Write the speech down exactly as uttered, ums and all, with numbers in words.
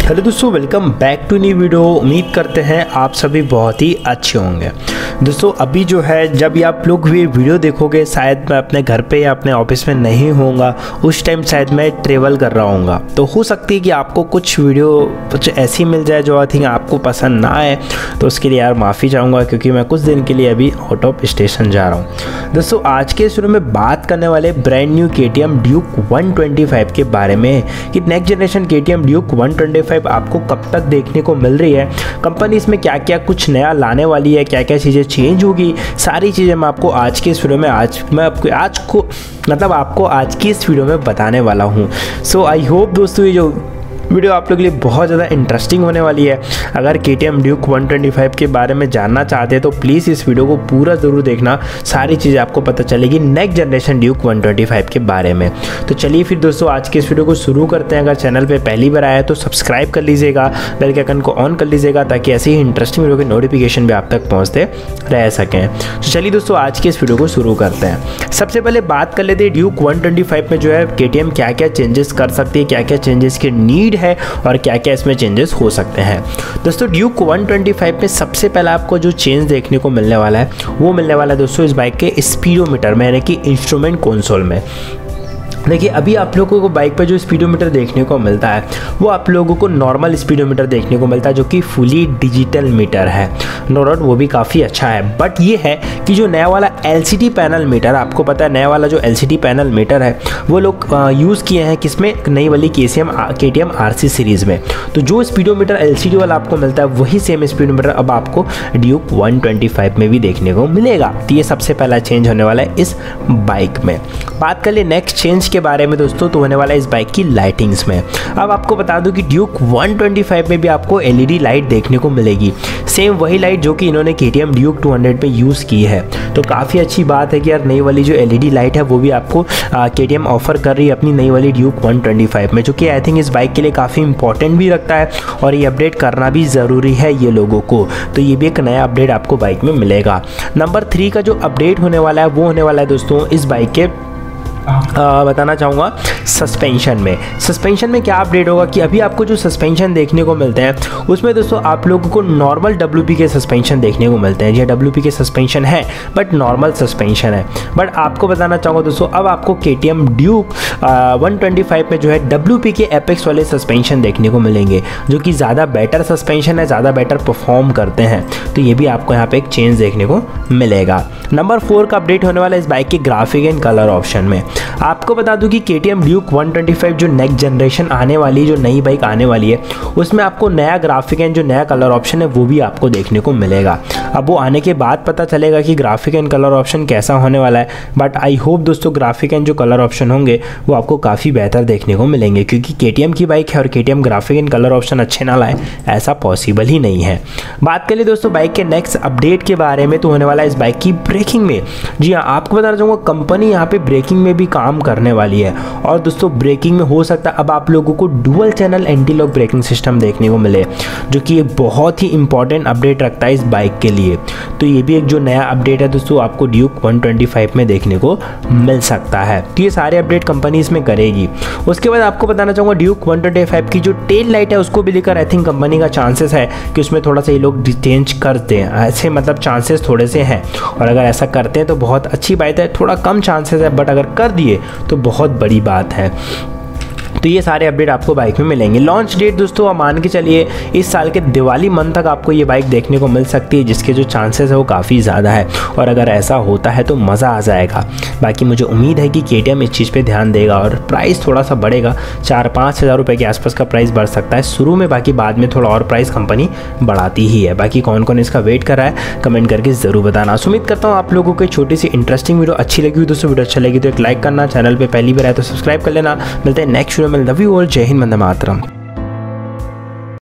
Hello दोस्तों, welcome back to new video. उम्मीद करते हैं आप सभी बहुत ही अच्छे होंगे। दोस्तों अभी जो है जब ये आप लोग ये वीडियो देखोगे शायद मैं अपने घर पे या अपने ऑफिस में नहीं होऊंगा, उस टाइम शायद मैं ट्रेवल कर रहा हूँगा। तो हो सकती है कि आपको कुछ वीडियो कुछ ऐसी मिल जाए जो आई थिंक आपको पसंद ना आए, तो उसके लिए यार माफ़ी चाहूँगा क्योंकि मैं कुछ दिन के लिए अभी आउट ऑफ स्टेशन जा रहा हूँ। दोस्तों आज के शुरू में बात करने वाले brand new K T M Duke one twenty five के बारे में कि next generation K T M Duke one twenty five आपको कब तक देखने को मिल रही है, कंपनी इसमें क्या क्या कुछ नया लाने वाली है, क्या क्या चीज़ें चेंज होगी, सारी चीज़ें मैं आपको आज के इस वीडियो में आज मैं आपको आज को मतलब आपको आज की इस वीडियो में बताने वाला हूँ। सो आई होप दोस्तों ये जो वीडियो आप लोगों के लिए बहुत ज़्यादा इंटरेस्टिंग होने वाली है। अगर K T M Duke one twenty five के बारे में जानना चाहते हैं तो प्लीज़ इस वीडियो को पूरा ज़रूर देखना, सारी चीज़ें आपको पता चलेगी next generation Duke one twenty five के बारे में। तो चलिए फिर दोस्तों आज के इस वीडियो को शुरू करते हैं। अगर चैनल पर पहली बार आया है तो सब्सक्राइब कर लीजिएगा, बेल के आइकन को ऑन कर लीजिएगा ताकि ऐसी ही इंटरेस्टिंग वीडियो के नोटिफिकेशन भी आप तक पहुँचते रह सकें। तो चलिए दोस्तों आज के इस वीडियो को शुरू करते हैं। सबसे पहले बात कर लेते हैं ड्यूक वन ट्वेंटी फाइव में जो है के टी एम क्या क्या चेंजेस कर सकती है, क्या क्या चेंजेस की नीड है और क्या क्या इसमें चेंजेस हो सकते हैं। दोस्तों ड्यूक वन ट्वेंटी फाइव में सबसे पहला आपको जो चेंज देखने को मिलने वाला है वो मिलने वाला है दोस्तों इस बाइक के स्पीडोमीटर में, यानी कि इंस्ट्रूमेंट कंसोल में। देखिए अभी आप लोगों को बाइक पर जो स्पीडोमीटर देखने को मिलता है वो आप लोगों को नॉर्मल स्पीडोमीटर देखने को मिलता है जो कि फुली डिजिटल मीटर है। नो डाउट वो भी काफ़ी अच्छा है, बट ये है कि जो नया वाला L C D panel meter, आपको पता है नया वाला जो L C D panel meter है वो लोग यूज़ किए हैं किसमें, नई वाली K C M K T M R C series में। तो जो स्पीडोमीटर एल सी डी वाला आपको मिलता है वही सेम स्पीडोमीटर अब आपको ड्यूक वन ट्वेंटी फाइव में भी देखने को मिलेगा। तो ये सबसे पहला चेंज होने वाला है इस बाइक में। बात कर ले नेक्स्ट चेंज के बारे में दोस्तों, तो होने वाला है इस बाइक की लाइटिंग्स में। अब आपको बता दूं कि ड्यूक वन ट्वेंटी फाइव में भी आपको एल ई डी लाइट देखने को मिलेगी, सेम वही लाइट जो कि इन्होंने K T M duke two hundred पे यूज़ की है। तो काफ़ी अच्छी बात है कि यार नई वाली जो एल ई डी लाइट है वो भी आपको के टी एम ऑफर कर रही है अपनी नई वाली ड्यूक वन ट्वेंटी फाइव में, जो कि आई थिंक इस बाइक के लिए काफ़ी इंपॉर्टेंट भी रखता है और ये अपडेट करना भी ज़रूरी है ये लोगों को। तो ये भी एक नया अपडेट आपको बाइक में मिलेगा। नंबर थ्री का जो अपडेट होने वाला है वो होने वाला है दोस्तों इस बाइक के आ, बताना चाहूँगा सस्पेंशन में। सस्पेंशन में क्या अपडेट होगा कि अभी आपको जो सस्पेंशन देखने को मिलते हैं उसमें दोस्तों आप लोगों को नॉर्मल डब्ल्यू पी के सस्पेंशन देखने को मिलते हैं। जी डब्ल्यू पी के सस्पेंशन है बट नॉर्मल सस्पेंशन है। बट आपको बताना चाहूँगा दोस्तों अब आपको K T M Duke one twenty five में जो है डब्ल्यू पी के एपेक्स वाले सस्पेंशन देखने को मिलेंगे जो कि ज़्यादा बेटर सस्पेंशन है, ज़्यादा बेटर परफॉर्म करते हैं। तो ये भी आपको यहाँ पे एक चेंज देखने को मिलेगा। नंबर फोर का अपडेट होने वाला है इस बाइक के ग्राफिक एंड कलर ऑप्शन में। आपको बता दूं कि K T M Duke one twenty five जो नेक्स्ट जनरेशन आने वाली, जो नई बाइक आने वाली है उसमें आपको नया ग्राफिक एंड जो नया कलर ऑप्शन है वो भी आपको देखने को मिलेगा। अब वो आने के बाद पता चलेगा कि ग्राफिक एंड कलर ऑप्शन कैसा होने वाला है, बट आई होप दोस्तों ग्राफिक एंड जो कलर ऑप्शन होंगे वो आपको काफ़ी बेहतर देखने को मिलेंगे, क्योंकि के टी एम की बाइक है और K T M graphic and colour option अच्छे ना लाए ऐसा पॉसिबल ही नहीं है। बात करिए दोस्तों बाइक के नेक्स्ट अपडेट के बारे में, तो होने वाला है इस बाइक की ब्रेकिंग में। जी हाँ, आपको बताना चाहूँगा कंपनी यहाँ पे ब्रेकिंग में भी काम करने वाली है और दोस्तों ब्रेकिंग में हो सकता है अब आप लोगों को dual channel anti lock braking system देखने को मिले, जो कि एक बहुत ही इंपॉर्टेंट अपडेट रखता है इस बाइक के लिए। तो ये भी एक जो नया अपडेट है दोस्तों आपको ड्यूक वन ट्वेंटी फाइव में देखने को मिल सकता है। तो ये सारे अपडेट कंपनी इसमें करेगी। उसके बाद आपको बताना चाहूँगा ड्यूक वन ट्वेंटी फाइव की जो टेल लाइट है उसको भी लेकर आई थिंक कंपनी का चांसेस है कि उसमें थोड़ा सा ये लोग चेंज कर दें, ऐसे मतलब चांसेस थोड़े से हैं। और अगर ऐसा करते हैं तो बहुत अच्छी बात है, थोड़ा कम चांसेस है बट अगर कर दिए तो बहुत बड़ी बात है। तो ये सारे अपडेट आपको बाइक में मिलेंगे। लॉन्च डेट दोस्तों आप मान के चलिए इस साल के दिवाली मंथ तक आपको ये बाइक देखने को मिल सकती है, जिसके जो चांसेस है वो काफ़ी ज़्यादा है और अगर ऐसा होता है तो मज़ा आ जाएगा। बाकी मुझे उम्मीद है कि के टी एम इस चीज़ पे ध्यान देगा और प्राइस थोड़ा सा बढ़ेगा, चार पाँच हज़ार रुपये के आसपास का प्राइस बढ़ सकता है शुरू में, बाकी बाद में थोड़ा और प्राइस कंपनी बढ़ाती ही है। बाकी कौन कौन इसका वेट कर रहा है कमेंट करके ज़रूर बताना। उम्मीद करता हूँ आप लोगों को छोटी सी इंटरेस्टिंग वीडियो अच्छी लगी हुई। दोस्तों वीडियो अच्छा लगी तो एक लाइक करना, चैनल पर पहली बार आए तो सब्सक्राइब कर लेना। मिलते हैं नेक्स्ट वीडियो में। लव यू ऑल, जय हिंद, वंदे मातरम।